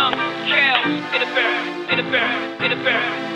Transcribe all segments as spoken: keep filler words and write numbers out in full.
young Cal in the barrel, in the barrel, in the barrel.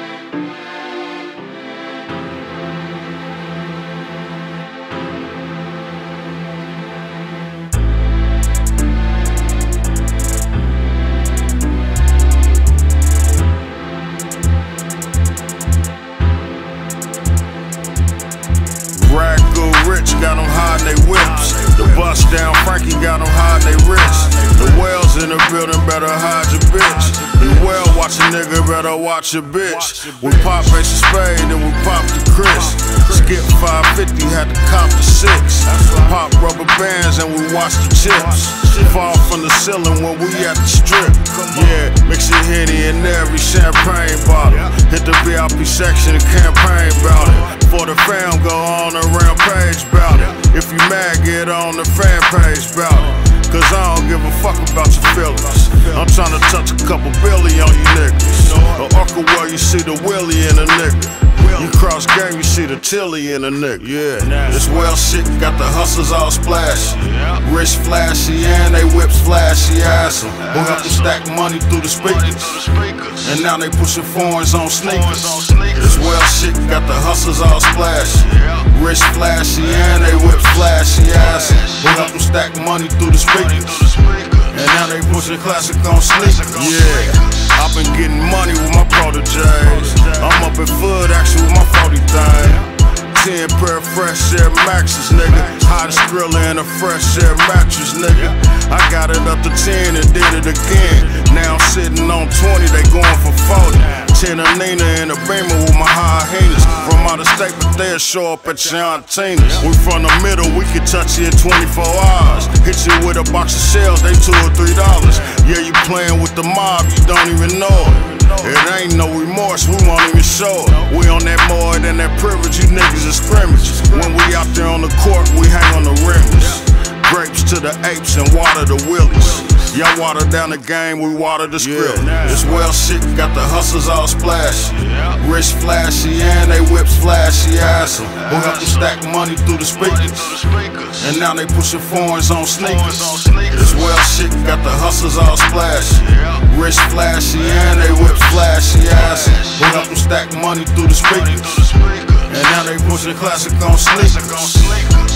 Rag good rich, got them hiding they whips. The bust down Frankie got them hiding they wrists. The wells in the building better hide your bitch. You well watch a nigga, better watch your bitch. We pop Ace of Spade and we pop the Chris. Skip five fifty, had to cop the six. Pop rubber bands and we watch the chips. Fall from the ceiling when we at the strip. Yeah, mix your Henny in every champagne bottle. Hit the V I P section and campaign bout it. For the fam, go on a rampage bout it. If you mad, get on the fan page bout it. Cause I don't give a fuck about your feelings. I'm tryna touch a couple billy on you niggas. A Orca where you see the Willie in a nigga. You cross game, you see the Tilly in a nigga. Yeah, this well shit got the hustlers all splashy. Rich flashy and they whips flashy ass em. Who got to stack money through the speakers. And now they pushing foreigns on sneakers. This well shit got the hustlers all splashy. Rich flashy and they whips flashy ass em. Who got to stack money through the speakers. And now they pushing classic on sneakers. Yeah, I've been getting money with my proteges. I'm up at Foot Action with my forty thing. Ten pair of fresh air maxes, nigga. Hottest thriller in a fresh air mattress, nigga. I got it up to ten and did it again. Now I'm sitting on twenty, they going for forty. Ten a Nina in a Beamer with my high heels. From out of state, but they'll show up at your Tina's. We from the middle, we can touch you in twenty-four hours. Hit you with a box of shells, they two or three dollars. Yeah, you playing with the mob, you don't even know it. It ain't no remorse, we won't even show it. We on that more than that privilege, you niggas is scrimmages. When we out there on the court, we hang on the rims. Grapes to the apes and water the willies. Y'all water down the game, we water the script. This well shit got the hustlers all splashy. Rich flashy and they whips flashy ass em. Who got to stack money through the speakers. And now they pushing foreigns on sneakers. This well shit got the hustlers all splashy. Rich flashy and they whips flashy ass em. Who got to stack money through the speakers. And now they pushing classic on sneakers.